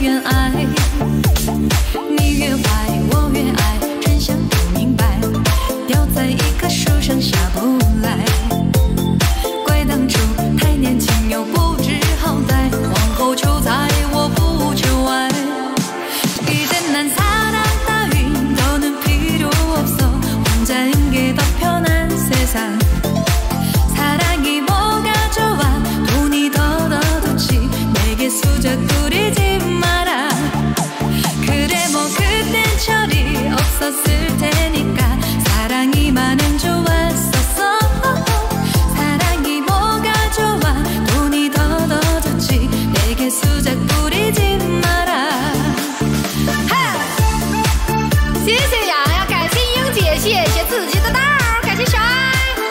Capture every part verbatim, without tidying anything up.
愿爱，你越坏我越爱，真相不明白，掉在一棵树上下不来。怪当初太年轻又不知好歹，往后求财我不求爱。 이젠 난 사랑 따윈 더는 필요 없어 혼자인 게 더 편한 세상 사랑이 뭐가 좋아 돈이 더 더 좋지 내게 수작 부리지 마라 그래 뭐 그땐 철이 없었을 테니까 사랑이 많은 좋았었어 사랑이 뭐가 좋아 돈이 더 더 좋지 내게 수작 부리지 마라 谢谢洋洋，感谢英姐，谢谢自己的道，感谢小爱。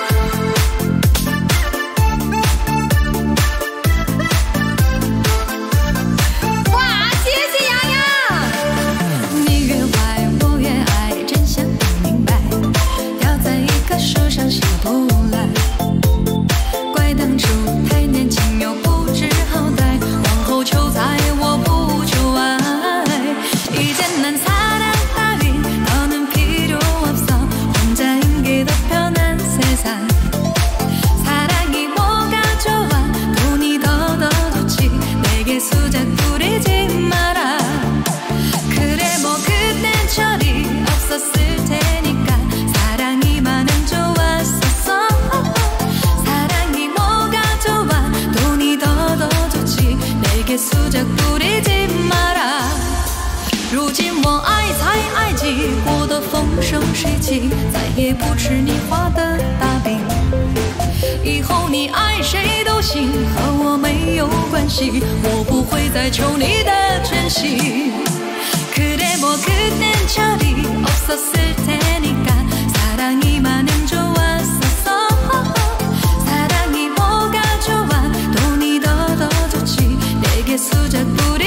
哇，谢谢洋洋。你越坏我越爱，真相不明白，掉在一棵树上下不来。怪当初太年轻又不知好歹，往后求财我不求爱。이젠 난 사랑 따윈 더는 필요 없어 혼자인 게 더 편한 세상 사랑이 뭐가 좋아 돈이 더 더 좋지 내게 수작 부리지 마라 그래 뭐 그땐 철이 없었을 테니까 사랑이 많은 좋았었어 사랑이 뭐가 좋아 돈이 더 더 좋지 내게 수작 부리지 마라 如今我爱财爱己，过得风生水起，再也不吃你画的大饼。以后你爱谁都行，和我没有关系，我不会再求你的真心。그래 뭐 그땐 철이 없었을 테니까 사랑이 많은 좋았었어 사랑이 뭐가 좋아 돈이 더 더 좋지 내게 수작 부리